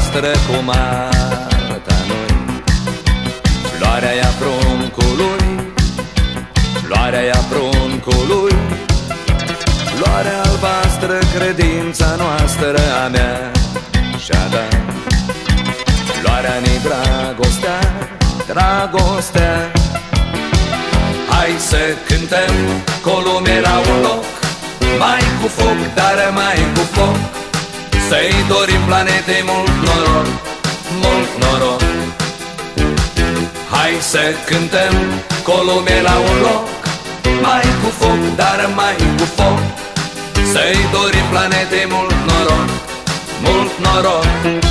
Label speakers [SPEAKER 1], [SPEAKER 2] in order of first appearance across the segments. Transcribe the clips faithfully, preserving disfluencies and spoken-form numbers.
[SPEAKER 1] albastră cu Marta noi. Floarea ia pruncului, floarea ia pruncului, floarea albastră, credința noastră, a mea și-a dat. Floarea-ni dragostea, dragostea. Hai să cântăm cu o lume la un loc, mai cu foc, dar mai cu foc, să-i dorim planetei mult noroc, mult noroc. Hai să cântăm cu o lume la un loc, mai cu foc, dar mai cu foc, să-i dorim planetei mult noroc, mult noroc.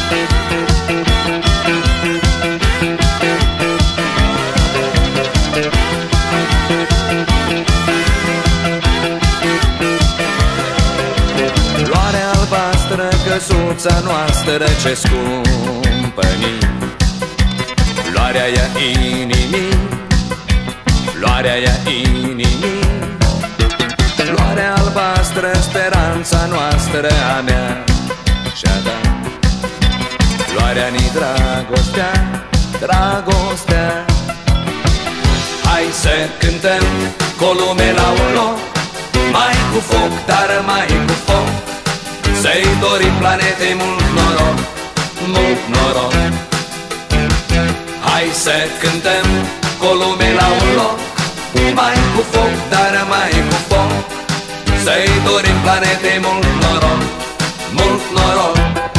[SPEAKER 1] Floarea albastră, căsuța noastră ce scumpă-ni, floarea ia inimii, floarea ia inimii, floarea albastră, speranța noastră, a mea și-a dat. Floarea-ni dragostea, dragostea. Hai să cântăm cu o lume la un loc, mai cu foc, dar mai cu foc, să-i dorim planetei mult noroc, mult noroc. Hai să cântăm cu o lume la un loc, mai cu foc, dar mai cu foc, să-i dorim planetei mult noroc, mult noroc.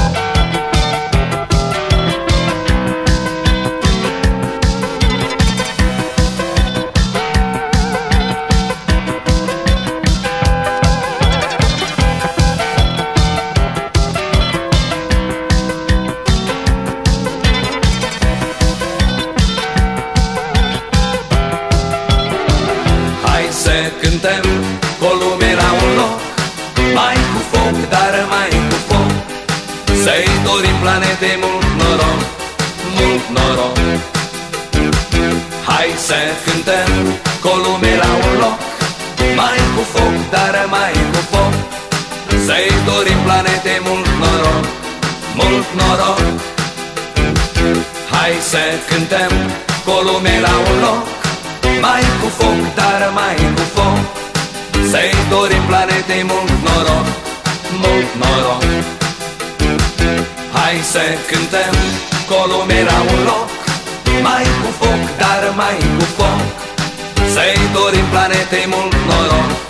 [SPEAKER 1] Să cântăm cu o lume la un loc, mai cu foc, dar mai cu foc, să-i dorim planetei mult noroc, mult noroc. Hai să cântăm cu o lume la un loc, mai cu foc, dar mai cu foc, să-i dorim planetei mult noroc, mult noroc. Hai să cântăm cu o lume la un loc, mai cu foc, dar mai cu foc, să-i dorim planetei mult noroc, mult noroc. Hai să cântăm cu o lume la un loc, mai cu foc, dar mai cu foc, să-i dorim planetei mult noroc,